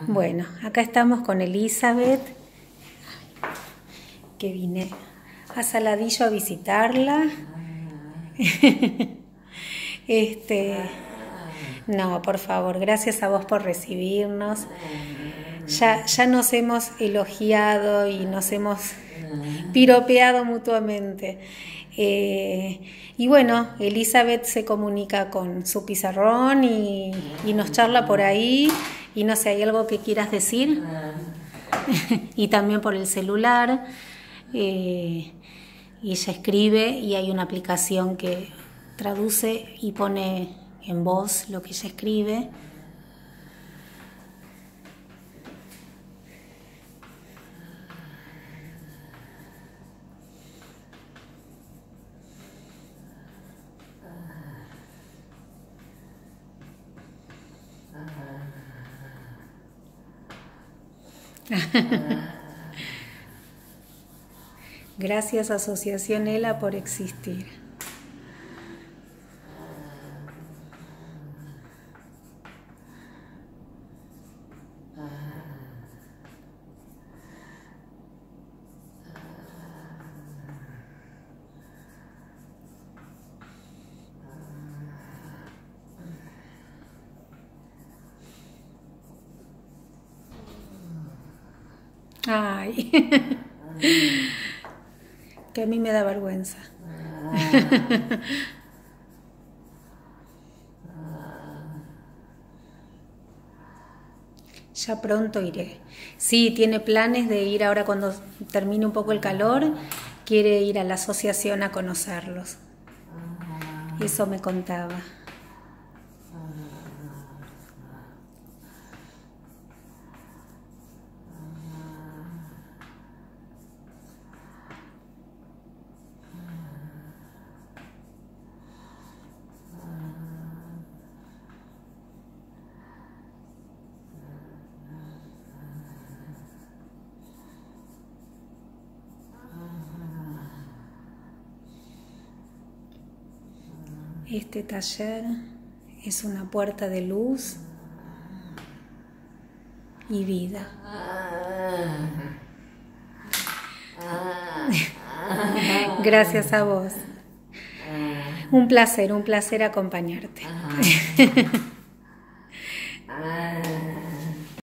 Bueno, acá estamos con Elizabeth, que vine a Saladillo a visitarla. No, por favor, gracias a vos por recibirnos. Ya nos hemos elogiado y nos hemos piropeado mutuamente. Y bueno, Elizabeth se comunica con su pizarrón y nos charla por ahí. Y no sé, ¿hay algo que quieras decir? Y también por el celular. Y ella escribe y hay una aplicación que traduce y pone en voz lo que ella escribe. Gracias, Asociación ELA, por existir. Ay, que a mí me da vergüenza. Ya pronto iré. Sí, tiene planes de ir ahora cuando termine un poco el calor, quiere ir a la asociación a conocerlos. Eso me contaba. Este taller es una puerta de luz y vida. Gracias a vos. Un placer acompañarte.